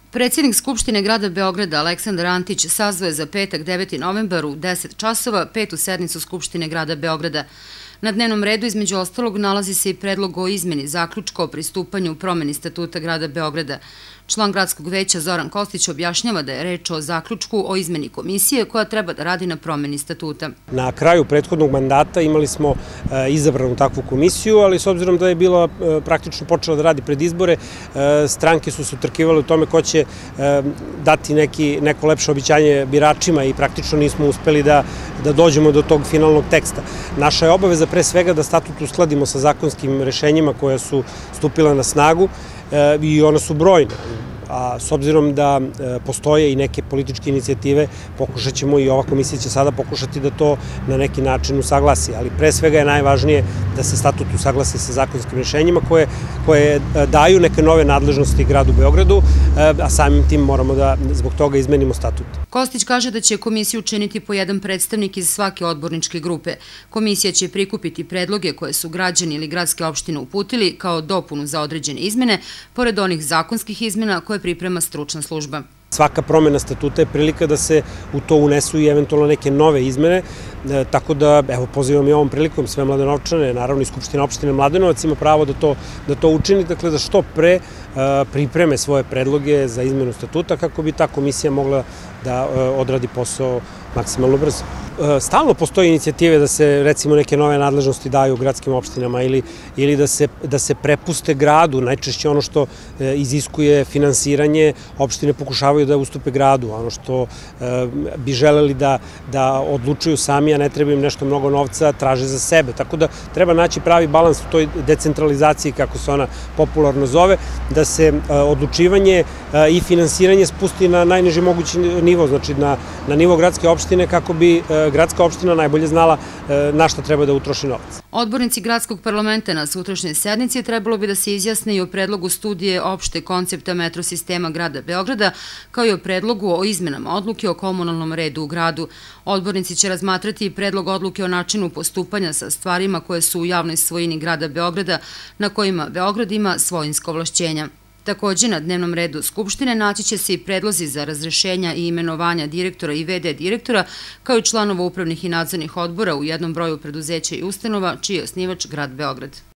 Predsjednik Skupštine grada Beograda Aleksandar Antić sazvao je za petak 9. novembar u 10 časova petu sednicu Skupštine grada Beograda. Na dnevnom redu između ostalog nalazi se i predlog o izmeni zaključka o pristupanju promeni statuta grada Beograda. Član gradskog veća Zoran Kostić objašnjava da je reč o zaključku o izmeni komisije koja treba da radi na promeni statuta. Na kraju prethodnog mandata imali smo izabranu takvu komisiju, ali s obzirom da je bila praktično počela da radi pred izbore, stranke su se utrkivale u tome ko će dati neko lepše obećanje biračima i praktično nismo uspeli da dođemo do tog finalnog teksta. Naša je obaveza pre svega da statut uskladimo sa zakonskim rešenjima koja su stupila na snagu i ona su brojne. A s obzirom da postoje i neke političke inicijative, pokušat ćemo i ova komisija će sada pokušati da to na neki način usaglasi, ali pre svega je najvažnije da se statut usaglasi sa zakonskim rešenjima koje daju neke nove nadležnosti gradu Beogradu, a samim tim moramo da zbog toga izmenimo statut. Kostić kaže da će komisiju učiniti po jedan predstavnik iz svake odborničke grupe. Komisija će prikupiti predloge koje su građani ili gradske opštine uputili kao dopunu za određene izmene, pored onih zakonskih izmena koje priprema stručna služba. Svaka promena statuta je prilika da se u to unesu i eventualno neke nove izmene, tako da pozivam i ovom prilikom sve Mladenovčane, naravno i Skupština opštine Mladenovac ima pravo da to učini, dakle da što pre pripreme svoje predloge za izmenu statuta kako bi ta komisija mogla da odradi posao maksimalno brzo. Stalno postoje inicijative da se recimo neke nove nadležnosti daju gradskim opštinama ili da se prepuste gradu, najčešće ono što iziskuje finansiranje, opštine pokušavaju da ustupe gradu, ono što bi želeli da odlučuju sami, a ne treba im nešto mnogo novca, traže za sebe. Tako da treba naći pravi balans u toj decentralizaciji, kako se ona popularno zove, da se odlučivanje i finansiranje spusti na najniži mogući nivo, znači na nivo gradske opštine, kako bi gradska opština najbolje znala na šta treba da utroši novac. Odbornici gradskog parlamenta na sutrašnjoj sednici trebalo bi da se izjasne i o predlogu studije opšte koncepta metrosistema grada Beograda, kao i o predlogu o izmenama odluke o komunalnom redu u gradu. Odbornici će razmatrati i predlog odluke o načinu postupanja sa stvarima koje su u javnoj svojini grada Beograda, na kojima Beograd ima svojinska ovlašćenja. Takođe, na dnevnom redu Skupštine naći će se i predlozi za razrešenja i imenovanja direktora i VD direktora, kao i članova upravnih i nadzornih odbora u jednom broju preduzeća i ustanova, čiji je osnivač grad Beograd.